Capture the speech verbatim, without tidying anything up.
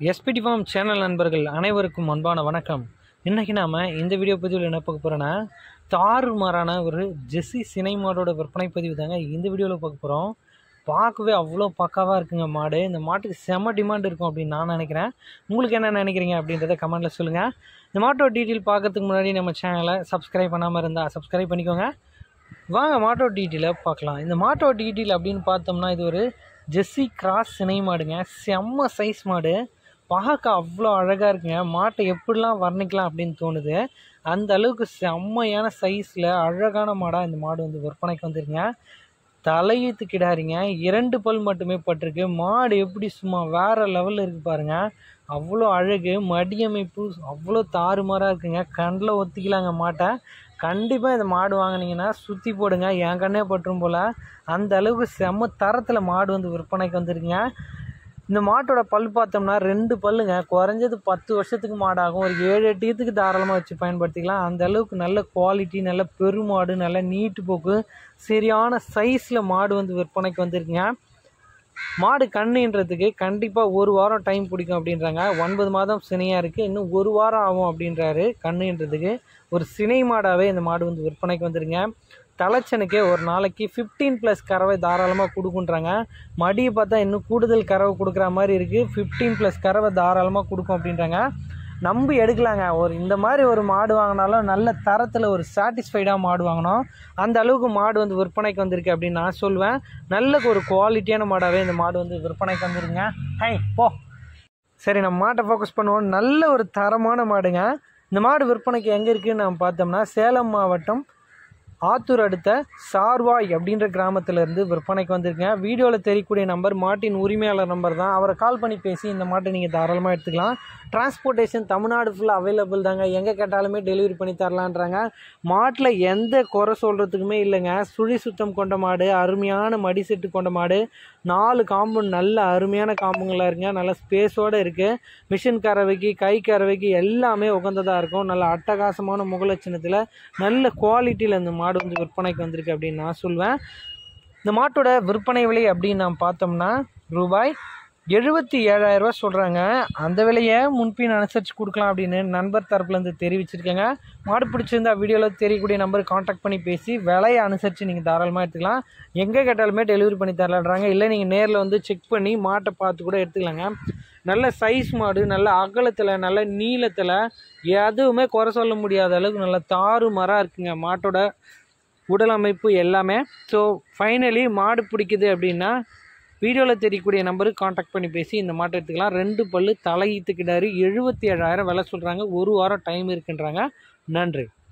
SPD form channel நண்பர்கள் அனைவருக்கும் அன்பான வணக்கம். இன்றைக்கி நாம் இந்த வீடியோ பதிவில் என்ன பார்க்க போகிறோன்னா, தாறுமாறான ஒரு ஜெர்சி சினை மாடோட விற்பனை பதிவு தாங்க இந்த வீடியோவில் பார்க்க போகிறோம். பார்க்கவே அவ்வளோ பக்காவாக இருக்குங்க மாடு. இந்த மாட்டுக்கு செம்ம டிமாண்ட் இருக்கும் அப்படின்னு நான் நினைக்கிறேன். உங்களுக்கு என்ன நினைக்கிறீங்க அப்படின்றத கமெண்ட்டில் சொல்லுங்கள். இந்த மாட்டோட டீட்டெயில் பார்க்கறதுக்கு முன்னாடி நம்ம சேனலை சப்ஸ்கிரைப் பண்ணாமல் இருந்தால் சப்ஸ்கிரைப் பண்ணிக்கோங்க. வாங்க மாட்டோட டீட்டெயிலை பார்க்கலாம். இந்த மாட்டோட டீட்டெயில் அப்படின்னு பார்த்தோம்னா, இது ஒரு ஜெர்சி கிராஸ் சினை மாடுங்க. செம்ம சைஸ் மாடு, பார்க்க அவ்வளோ அழகாக இருக்குங்க. மாட்டை எப்படிலாம் வர்ணிக்கலாம் அப்படின்னு தோணுது. அந்த அளவுக்கு செம்மையான சைஸில் அழகான மாடாக இந்த மாடு வந்து விற்பனைக்கு வந்துருங்க. தலையீத்து கிடாரிங்க, இரண்டு பல் மட்டுமே பட்டிருக்கு. மாடு எப்படி சும்மா வேறு லெவலில் இருக்குது பாருங்கள். அவ்வளோ அழகு, மடியமைப்பு அவ்வளோ தாறுமாறாக இருக்குங்க. கண்ணில் ஒத்திக்கலாங்க மாட்டை. கண்டிப்பாக இந்த மாடு வாங்கினீங்கன்னா சுற்றி போடுங்க, என் கண்ணே பற்றும் போல். அந்த அளவுக்கு செம்ம தரத்தில் மாடு வந்து விற்பனைக்கு வந்துருங்க. இந்த மாட்டோட பல் பார்த்தோம்னா ரெண்டு பல்லுங்க. குறைஞ்சது பத்து வருஷத்துக்கு மாடாகும். ஒரு ஏழு எட்டு ஈத்துக்கு தாராளமாக வச்சு பயன்படுத்திக்கலாம். அந்த அளவுக்கு நல்ல குவாலிட்டி, நல்ல பெருமாடு, நல்ல நீட்டு போக்கு, சரியான சைஸில் மாடு வந்து விற்பனைக்கு வந்துருக்குங்க. மாடு கண்ணுன்றதுக்கு கண்டிப்பாக ஒரு வாரம் டைம் பிடிக்கும் அப்படின்றாங்க. ஒன்பது மாதம் சினையாக இருக்குது, இன்னும் ஒரு வாரம் ஆகும் அப்படின்றாரு கண்ணுன்றதுக்கு. ஒரு சினை மாடாகவே இந்த மாடு வந்து விற்பனைக்கு வந்துருங்க. தலைச்சனுக்கே ஒரு நாளைக்கு ஃபிஃப்டீன் ப்ளஸ் கறவை தாராளமாக கொடுக்குன்றாங்க. மடியை பார்த்தா இன்னும் கூடுதல் கறவை கொடுக்குற மாதிரி இருக்குது. ஃபிஃப்டீன் ப்ளஸ் கறவை தாராளமாக கொடுக்கும் அப்படின்றாங்க. நம்பி எடுக்கலாங்க. ஒரு இந்த மாதிரி ஒரு மாடு வாங்கினாலும் நல்ல தரத்தில் ஒரு சாட்டிஸ்ஃபைடாக மாடு வாங்கணும். அந்த அளவுக்கு மாடு வந்து விற்பனைக்கு வந்திருக்கு அப்படின்னு நான் சொல்லுவேன். நல்ல ஒரு குவாலிட்டியான மாடாகவே இந்த மாடு வந்து விற்பனைக்கு வந்துருங்க. ஹை போ. சரி, நம்ம மாட்டை ஃபோக்கஸ் பண்ணுவோம். நல்ல ஒரு தரமான மாடுங்க. இந்த மாடு விற்பனைக்கு எங்கே இருக்குதுன்னு நம்ம பார்த்தோம்னா, சேலம் மாவட்டம் ஆத்தூர் அடுத்த சார்வாய் அப்படின்ற கிராமத்திலேருந்து விற்பனைக்கு வந்திருக்கேங்க. வீடியோவில் தெரியக்கூடிய நம்பர் மாட்டின் உரிமையாளர் நம்பர் தான். அவரை கால் பண்ணி பேசி இந்த மாட்டை நீங்கள் தாராளமாக எடுத்துக்கலாம். டிரான்ஸ்போர்ட்டேஷன் தமிழ்நாடு ஃபுல்லாக அவைலபிள் தாங்க. எங்கே கேட்டாலுமே டெலிவரி பண்ணி தரலான்றாங்க. மாட்டில் எந்த குறை சொல்கிறதுக்குமே இல்லைங்க. சுழி சுத்தம் கொண்ட மாடு, அருமையான மடி செட்டு கொண்ட மாடு, நாலு காம்பு நல்ல அருமையான காம்புங்களாக இருக்குங்க. நல்ல ஸ்பேஸோடு இருக்குது. மிஷின் கறவைக்கு, கை கறவைக்கு எல்லாமே உகந்ததாக இருக்கும். நல்ல அட்டகாசமான முகலட்சணத்தில் நல்ல குவாலிட்டியில் இந்த மாடு வந்து விற்பனைக்கு வந்திருக்கு அப்படின்னு நான் சொல்வேன். இந்த மாட்டோட விற்பனை விலை அப்படின்னு நாம் பார்த்தோம்னா ரூபாய் எழுபத்தி ஏழாயிரம் ரூபா சொல்கிறாங்க. அந்த விலையை முன்பின் அனுசரித்து கொடுக்கலாம் அப்படின்னு நண்பர் தரப்புலேருந்து தெரிவிச்சிருக்கேங்க. மாடு பிடிச்சிருந்தா வீடியோவில் தெரியக்கூடிய நம்பருக்கு காண்டாக்ட் பண்ணி பேசி விலையை அனுசரித்து நீங்கள் தாராளமாக எடுத்துக்கலாம். எங்கே கேட்டாலுமே டெலிவரி பண்ணி தரலான்றாங்க. இல்லை நீங்கள் நேரில் வந்து செக் பண்ணி மாட்டை பார்த்து கூட எடுத்துக்கலாங்க. நல்ல சைஸ் மாடு, நல்ல அகலத்தில், நல்ல நீளத்தில், எதுவுமே குறை சொல்ல முடியாத அளவுக்கு நல்ல தாறுமாறாக இருக்குங்க மாட்டோட உடல் அமைப்பு எல்லாமே. ஸோ ஃபைனலி மாடு பிடிக்குது அப்படின்னா வீடியோவில் தெரியக்கூடிய நம்பருக்கு காண்டாக்ட் பண்ணி பேசி இந்த மாட்டை எடுத்துக்கலாம். ரெண்டு பல்லு, தலையீத்துக்கிட்டாரு, எழுபத்தி ஏழாயிரம் விலை சொல்கிறாங்க. ஒரு வாரம் டைம் இருக்குன்றாங்க. நன்றி.